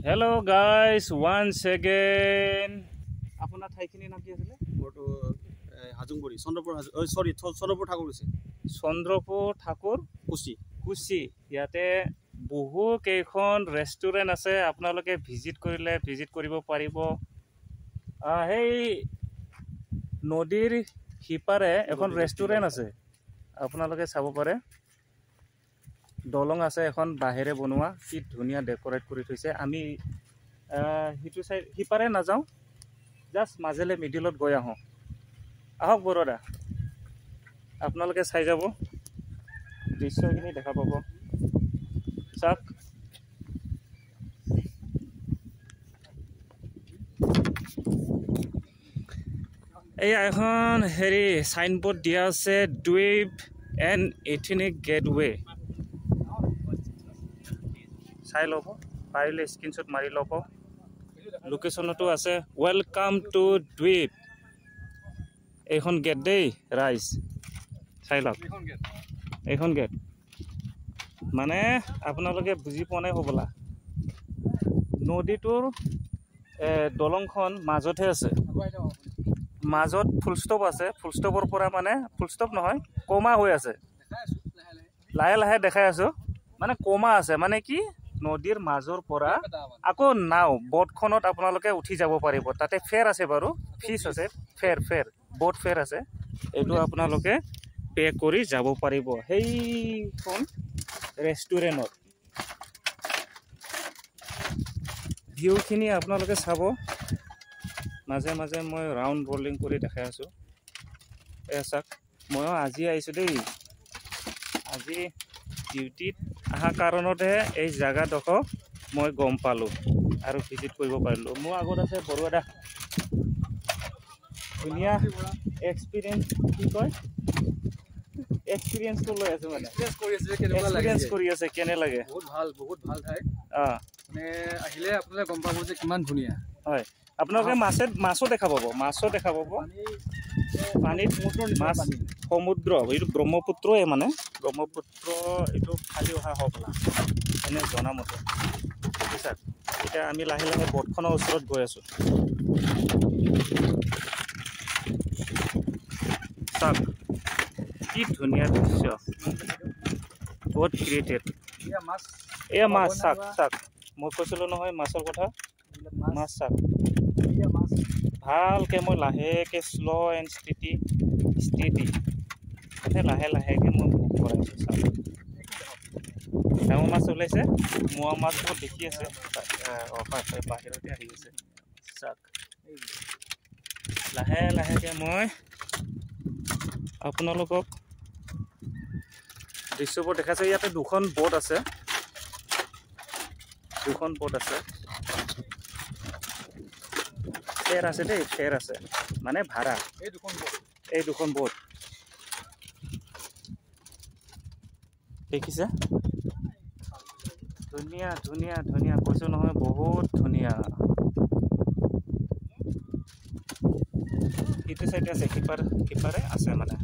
Hello guys, once again. Apuna thaikini naam ki asile? Moto Hajungpuri, Chandrapur Thakurkuchi. Chandrapur Thakurkuchi. Yate বহু কেইখন restaurant আছে আপোনালোকে visit কৰিব পাৰিব এই নদীৰ হিপাৰে এখন ৰেষ্টুৰেণ্ট আছে আপোনালোকে চাব পাৰে দলং আছে এখন বাহিৰে বনোৱা কি ধুনিয়া ডেকোৰেট কৰি থৈছে আমি হিটো সাইড হিপাৰে না যাও জাস্ট মাজেলে মিডিলত গৈ আহক বৰদা আপোনালোকে চাই যাব দৃশ্যখিনি দেখা পাব চাক এই এখন হেৰি সাইনবোর্ড দিয়া আছে দ্বীপ এণ্ড এথনিক গেটৱে চাই লব পাৰিলে স্ক্ৰিনশ্বট মাৰি লব লোকেশনটো আছে ওয়েলকাম টু দ্বীপ এইখন গেট দেই ৰাইজ চাই লওক এইখন গেট মানে আপোনালোকে বুজি পোৱা নাই হ'বলা নদীটোৰ দলংখন মাজতে আছে মাজত ফুল ষ্টপ আছে ফুল ষ্টপৰ পৰা মানে ফুল ষ্টপ নহয় কোমা হৈ আছে লাহে লাহে দেখাই আছো মানে কোমা আছে মানে কি নদীৰ মাজৰ পৰা আকৌ নাও বোটখনত আপোনালোকে উঠি যাব পাৰিব তাতে ফেৰ আছে বাৰু ফিছ আছে ফেৰ বোট ফেৰ আছে এইটো আপোনালোকে পে কৰি যাব পাৰিব সেইখন ৰেষ্টুৰেণ্টত ভিউখিনি আপোনালোকে চাব মাজে মাজে মই ৰাউণ্ড ৰোলিং কৰি দেখাই আছো চাক মই আজি আহিছো দেই আজি ডিউটিত আহা কাৰণতে এই জায়গাডোখৰ মই গম পালো আৰু ভিজিট কৰিব পাৰিলো মোৰ আগত আছে বৰুৱাদা ধুনীয়া এক্সপিৰিয়েঞ্চ কি কয় এক্সপিৰিয়েঞ্চ লৈ আছে মানে এক্সপিৰিয়েঞ্চ কৰি আছে কেনে লাগে বহুত ভাল ঠাই মানে আহিলে আপোনালোকে গম পাব যে কিমান ধুনীয়া হয় আপোনালোকে মাছো দেখা পাব পানীত মাছ সমুদ্ৰ এইটো ব্ৰহ্মপুত্ৰই মানে ব্ৰহ্মপুত্ৰ এইটো খালি অহা হ'বলা এনে জনামতে বুজিছা এতিয়া আমি লাহে লাহে বোটখনৰ ওচৰত গৈ আছো চাওক কি ধুনীয়া দৃশ্য বহুত ক্ৰিয়েটেড এয়া মাছ চাক মই কৈছিলো নহয় মাছৰ কথা মাছ চাক ভালকে মই লাহেকে স্ল' এণ্ড ষ্টেডি লাহে লাহেকে মই মুখ কৰাইছো চাওক ডাঙৰ মাছ ওলাইছে মোৱা মাছবোৰ দেখি আছে বাহিৰতে আহি আছে চাওক লাহে লাহেকে মই আপোনালোকক দৃশ্যবোৰ দেখাইছে ইয়াতে দুখন বোট আছে ফেৰ আছে দেই ফেৰ আছে মানে ভাড়া এই দুখন বোট দেখিছে ধুনীয়া ধুনীয়া ধুনীয়া কৈছো নহয় বহুত ধুনীয়া এইটো চাইডে আছে কিপাৰে আছে মানে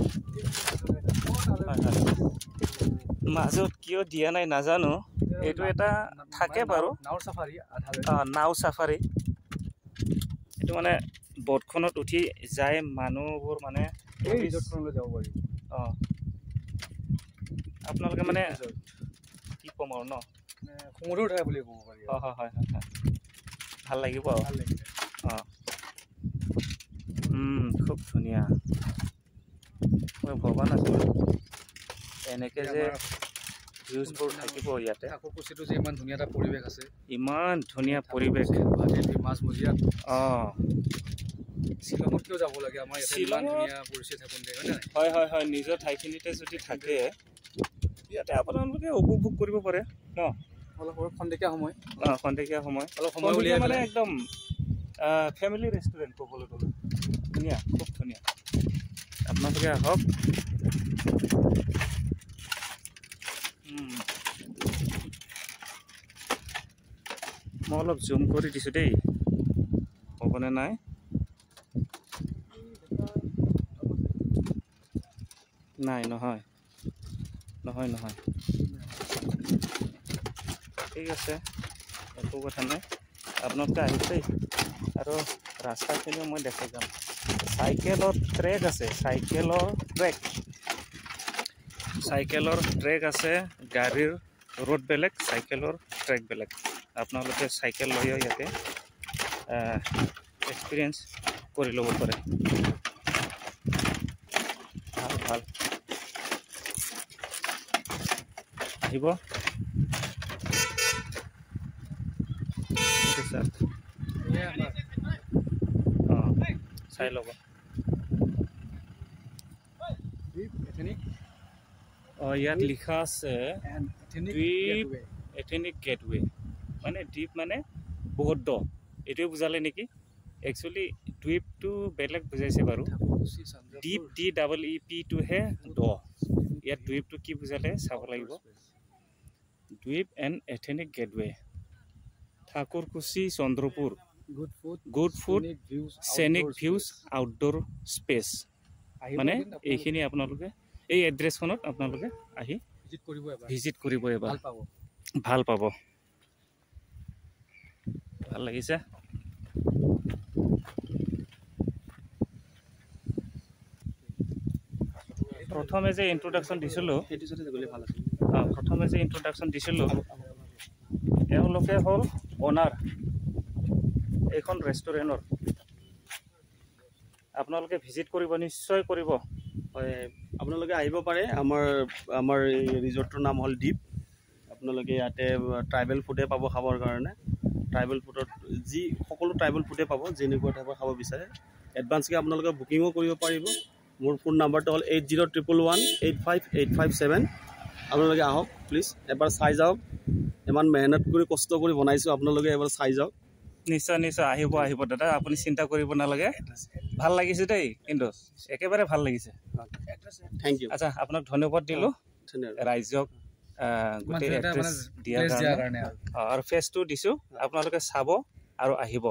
মাজত কিয় দিয়া নাই নাজানো এইটো এটা থাকে বাৰু নাও চাফাৰী এইটো মানে বোটখনত উঠি যায় মানুহবোৰ মানে যাব পাৰি আপোনালোকে মানে কি কম আৰু ন সমুদ্ৰৰ ঠাই বুলি ক'ব পাৰি হয় ভাল লাগিব খুব ধুনীয়া মই ভবা নাছিলো এনেকে যে ভিউজবোৰ থাকিব ইয়াতে ঠাকুৰকুচিটো যে ইমান ধুনীয়া এটা পৰিৱেশ আছে ইমান ধুনীয়া পৰিৱেশ মাছমজিয়াত শ্বিলঙত কিয় যাব লাগে আমাৰ ইমান ধুনীয়া পৰিস্থিতি থাকোঁতে হয় নিজৰ ঠাইখিনিতে যদি থাকে ইয়াতে আপোনালোকে উপভোগ কৰিব পাৰে ন অলপ খন্তেকীয়া সময় অলপ সময় উলিয়াই মানে একদম ফেমিলি ৰেষ্টুৰেণ্ট ক'বলৈ গ'লে ধুনীয়া খুব ধুনীয়া আপোনালোকে আহক মই অলপ জুম কৰি দিছোঁ দেই হ'বনে নাই নহয় ঠিক আছে একো কথা নাই আপোনালোকে আহিছে আৰু ৰাস্তাখিনিও মই দেখাই যাম চাইকেলৰ ট্ৰেক আছে চাইকেলৰ ট্ৰেক আছে গাড়ীৰ ৰোড বেলেগ চাইকেলৰ ট্ৰেক বেলেগ আপোনালোকে চাইকেল লৈও ইয়াতে এক্সপিৰিয়েঞ্চ কৰি ল'ব পাৰে ভাল আহিব চাই ল'ব ইয়াত লিখা আছে দ্বীপ এথেনিক গেটৱে মানে দ্বীপ মানে বহুত দ এইটোৱে বুজালে নেকি একচুৱেলি দ্বীপটো বেলেগ বুজাইছে বাৰু দ্বীপ DEEPটোহে দ ইয়াত দ্বীপটো কি বুজালে চাব লাগিব দ্বীপ and ethnic gateway Thakurkuchi Chandrapur good food scenic views outdoor space মানে এইখিনি আপোনালোকে এই এড্ৰেছখনত আপোনালোকে আহি ভিজিট কৰিব এবাৰ ভাল পাব ভাল লাগিছে প্ৰথমে যে ইন্ট্ৰোডাকশ্যন দিছিলোঁ এওঁলোকে হ'ল অনাৰ এইখন ৰেষ্টুৰেণ্টৰ আপোনালোকে ভিজিট কৰিব নিশ্চয় কৰিব হয় আপোনালোকে আহিব পাৰে আমাৰ এই ৰিজৰ্টটোৰ নাম হ'ল দ্বীপ আপোনালোকে ইয়াতে ট্ৰাইবেল ফুডে পাব খাবৰ কাৰণে ট্ৰাইবেল ফুডত যি সকলো ট্ৰাইবেল ফুডে পাব যেনেকুৱা টাইপৰ খাব বিচাৰে এডভান্সকৈ আপোনালোকে বুকিঙো কৰিব পাৰিব মোৰ ফোন নাম্বাৰটো হ'ল 8011185857 আপোনালোকে আহক প্লিজ এবাৰ চাই যাওক ইমান মেহনত কৰি কষ্ট কৰি বনাইছোঁ আপোনালোকে এবাৰ চাই যাওক নিশ্চয় আহিব দাদা আপুনি চিন্তা কৰিব নালাগে ভাল লাগিছে দেই কিন্তু একেবাৰে ভাল লাগিছে থেংক ইউ আচ্ছা আপোনাক ধন্যবাদ দিলোঁ ৰাইজক গোটেই এড্ৰেছ দিয়াৰ কাৰণে আৰু ফেচটো দিছোঁ আপোনালোকে চাব আৰু আহিব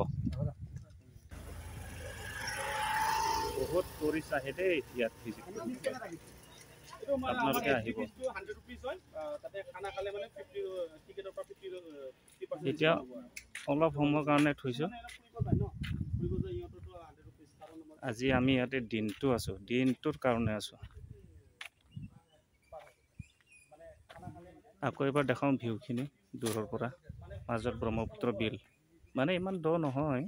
বহুত টুৰিষ্ট আহে দেই ইয়াত ভিজিট আপোনালোকে আহিব এতিয়া অলপ সময়ৰ কাৰণে থৈছোঁ আজি আমি ইয়াতে দিনটো আছোঁ দিনটোৰ কাৰণে আছোঁ আকৌ এবাৰ দেখাওঁ ভিউখিনি দূৰৰ পৰা মাজত ব্ৰহ্মপুত্ৰ বিল মানে ইমান দ নহয়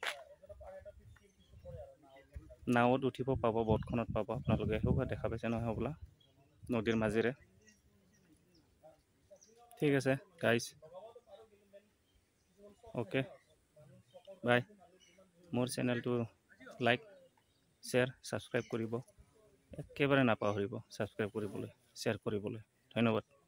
নাৱত উঠিব পাব বটখনত পাব আপোনালোকে সেইবোৰ দেখা পাইছে নহয় হ'বলা নদীৰ মাজেৰে ঠিক আছে গাইজ অ'কে বাই মোৰ চেনেলটো লাইক শ্বেয়াৰ ছাবস্ক্ৰাইব কৰিব একেবাৰে নাপাহৰিব ছাবস্ক্ৰাইব কৰিবলৈ শ্বেয়াৰ কৰিবলৈ ধন্যবাদ